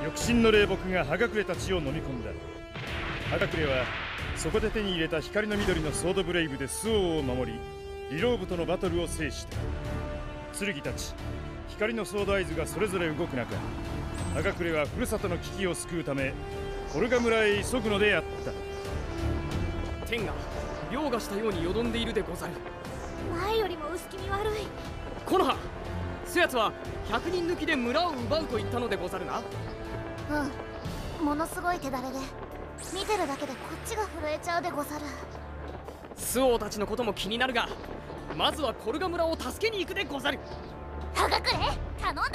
極真の霊木が葉隠れた血を飲み込んだ。葉隠れはそこで手に入れた光の緑のソードブレイブで周防を守り、リローブとのバトルを制した。剣たち光のソードアイズがそれぞれ動く中、葉隠れはふるさとの危機を救うためコルガ村へ急ぐのであった。 天が凌駕したようによどんでいるでござる。 前よりも薄気味悪い。 木の葉、そやつは100人抜きで村を奪うと言ったのでござるな。 うん、ものすごい手だれで見てるだけでこっちが震えちゃうでござる。 周防たちのことも気になるが、まずはコルガ村を助けに行くでござる。 葉隠れ頼んだよ。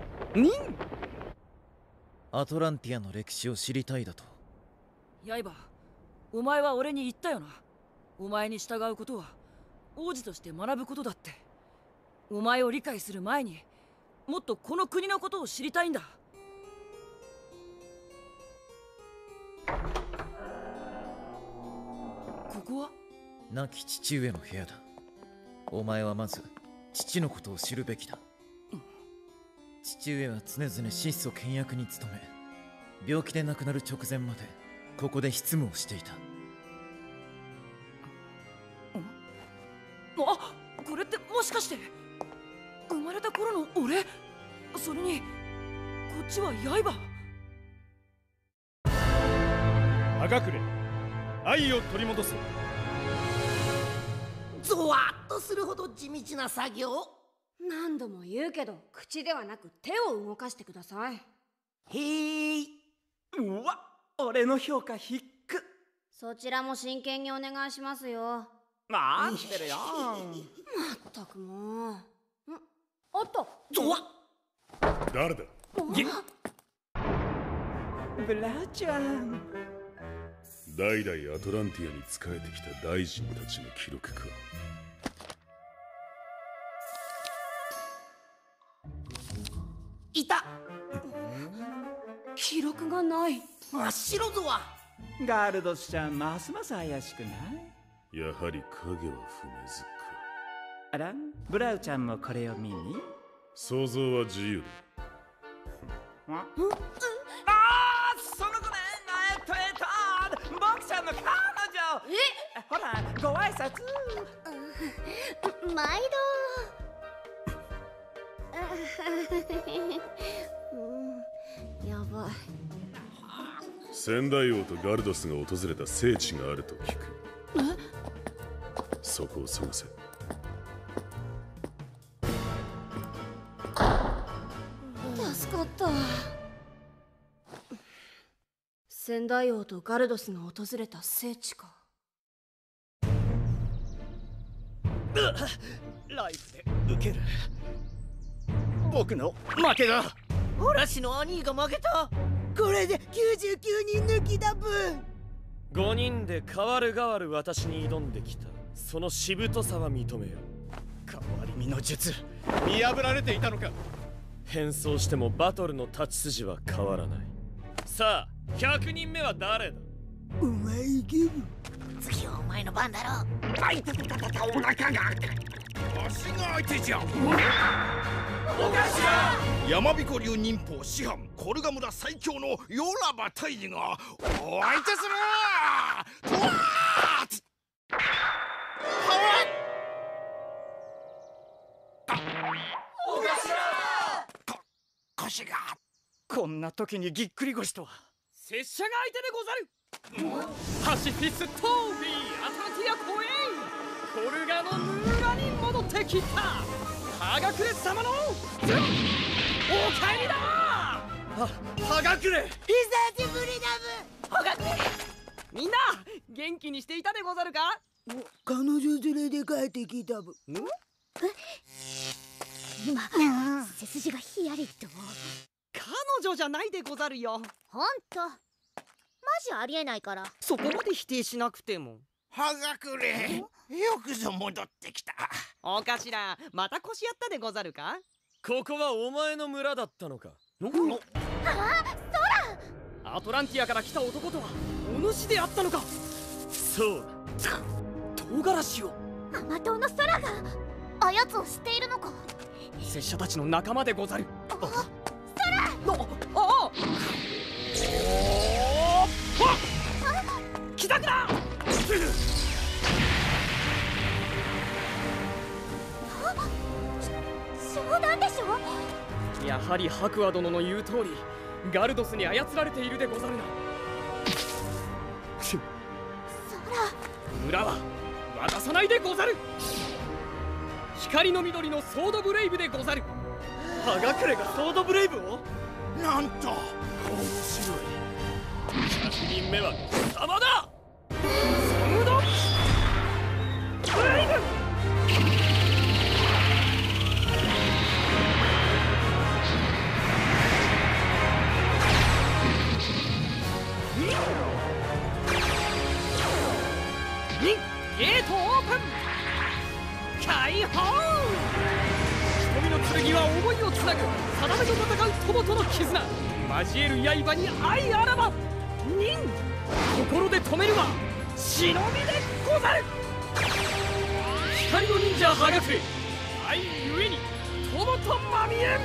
アトランティアの歴史を知りたいだと。 刃、お前は俺に言ったよな。お前に従うことは王子として学ぶことだって。お前を理解する前にもっとこの国のことを知りたいんだ。ここは亡き父上の部屋だ。お前はまず父のことを知るべきだ。父上は常々質素倹約に努め、病気で亡くなる直前までここで執務をしていた。 あ、これってもしかして生まれた頃の俺？それにこっちは刃。 葉隠れ、愛を取り戻せ。 ゾワッとするほど地道な作業。 何度も言うけど、口ではなく手を動かしてください。 へい。 うわ、俺の評価低く。 そちらも真剣にお願いしますよ。 待ってるよ。 まったくもう。おっと、 ゾワッ。 誰だ？ ブラちゃん。 代々アトランティアに仕えてきた大臣たちの記録か。 いた。 記録がない。 真っ白ゾワ。 ガルドスちゃん、ますます怪しくない？ やはり影は不明ずか。 あら、ブラウちゃんもこれを見に？ 想像は自由だ。 あー、その子ね。僕ちゃんの彼女。ほら、ご挨拶。 毎度。やばい。 仙台王とガルドスが訪れた聖地があると聞く。そこを探せ。 助かった。仙台王とガルドスが訪れた聖地か。 ライフで受ける。僕の負けだ。 嵐の兄が負けた。これで99人抜きだブー。 5人で代わる代わる私に挑んできたそのしぶとさは認めよう。 変わり身の術、見破られていたのか。 変装してもバトルの立ち筋は変わらない。さあ100人目は誰だ？ お前行ける。次はお前の番だろ。 あいたたたたた、お腹が足が相手じゃ。 お頭、 山彦流忍法師範コルガ村最強のヨラバ大尉がお相手する。とわー腰が。 こんな時にぎっくり腰とは。 拙者が相手でござる。パシフィストーリーアトランティア公園、コルガの村に戻ってきた葉隠れ様のお帰りだ。葉隠れ、 久しぶりだぶ。葉隠れ、 みんな元気にしていたでござるか？ 彼女連れで帰ってきたぶ。 今背筋がヒヤリと。 彼女じゃないでござるよ。 ほんとマジありえないから。 そこまで否定しなくても。 葉隠れ、よくぞ戻ってきた。 お頭、また腰やったでござるか？ここはお前の村だったのか。アトランティアから来た男とはお主であったのか。そうだ、唐辛子を。 甘党の空があやつを知っているのか。 拙者たちの仲間でござる。 空。 ああ、 やはり白亜殿の言う通りガルドスに操られているでござるな。村は渡さないでござる。光の緑のソードブレイブでござる。葉隠れがソードブレイブを、 なんと面白い。100人目は貴様だ。ソードブレイブ。ゲートオープン。解放。瞳の剣は思いをつなぐ。定めと戦う友との絆。交える刃に愛あらば。忍。心で止めるは忍びでござる。光の忍者葉隠れ。愛ゆえに友とまみえん。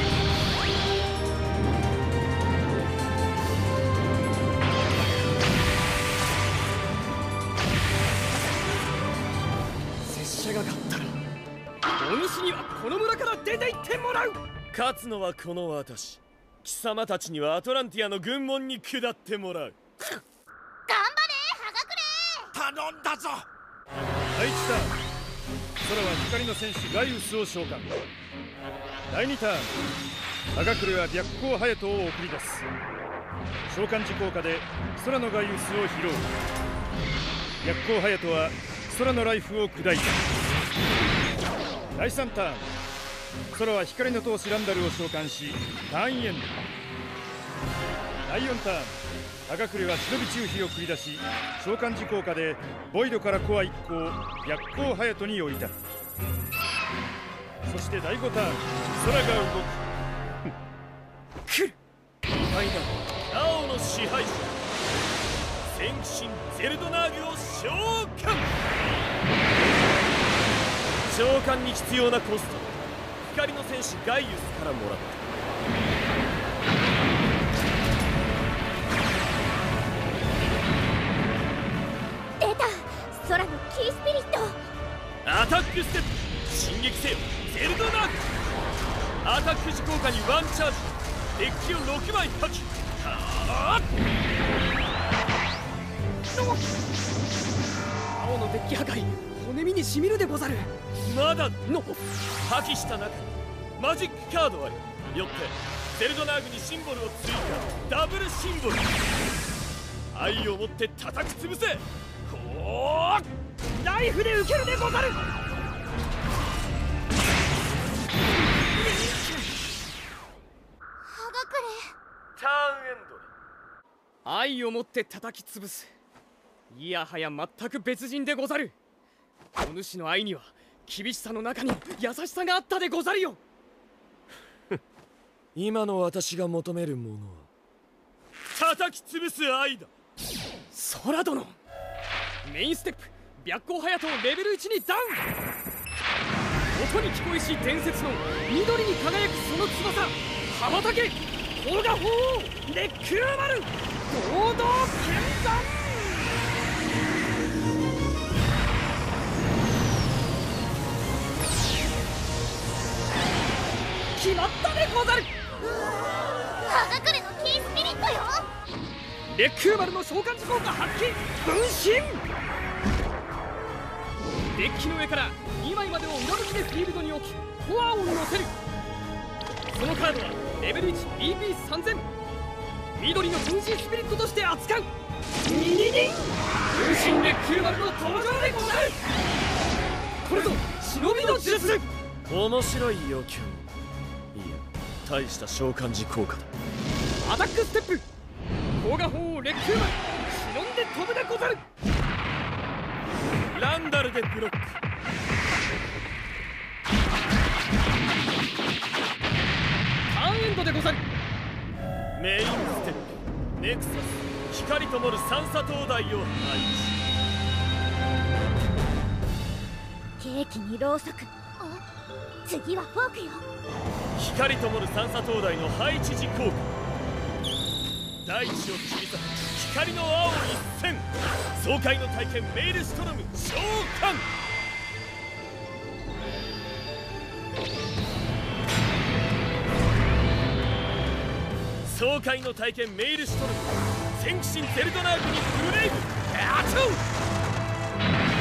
拙者が勝ったらお主にはこの村から出て行ってもらう。 勝つのはこの私。貴様たちにはアトランティアの軍門に下ってもらう。 頑張れ葉隠れ。 頼んだぞ。 第1ターン、空は光の戦士ガイウスを召喚。第2ターン、葉隠れは白光ハヤトを送り出す。召喚時効果で空のガイウスを拾う。白光ハヤトは空のライフを砕いた。第3ターン、空は光の闘士ランダルを召喚しターンエンド。第4ターン、葉隠れは忍び中飛を繰り出し召喚時効果でボイドからコア1個を白光ハヤトに置いた。そして第5ターン、空が動く。 来る。偉大な青の支配者戦士ゼルドナーグを召喚。召喚に必要なコスト、光の戦士ガイウスからもらった。 出た、空のキースピリット。 アタックステップ、進撃せよゼルドナーグ。アタック時効果にワンチャージ。デッキを6枚破棄。 青のデッキ破壊、骨身にしみるでござる。 まだの破棄した中にマジックカードあり。よってゼルドナーグにシンボルを追加。ダブルシンボル。愛を持って叩き潰せ。ほー、 ナイフで受けるでござる。 葉隠れ。 ターンエンド。 愛を持って叩き潰す。いやはや全く別人でござる。お主の愛には厳しさの中に優しさがあったでござるよ。 今の私が求めるものは叩き潰す愛だ。 空殿、メインステップ白光ハヤトをレベル1にダウン。音に聞こえし伝説の緑に輝くその翼、羽ばたけ砲が鳳凰レックーマル堂々剣山。決まったでござる。 葉隠れのキースピリットよ。 レックーマルの召喚時効果発揮。分身。デッキの上から2枚までを裏向きでフィールドに置きコアを乗せる。そのカードはレベル 1BP3000。 緑の分身スピリットとして扱う。ニニニン。分身レックーマルの登場でござる。これぞ忍びの術。 面白い要求。いや、大した召喚時効果だ。 アタックステップ砲が砲をレックーマル忍んで飛ぶでござる。 ランダルでブロック。 ターンエンドでござる。 メインステップネクサス光灯る三叉灯台を配置。 ケーキにろうそく。次はフォークよ。 光灯る三叉灯台の配置時効果。大地を切り裂く光の青一閃。爽快の体験メイルストロム召喚。 爽快の体験メイルシュトルム戦騎士ゼルドナーグにブレイブアチュー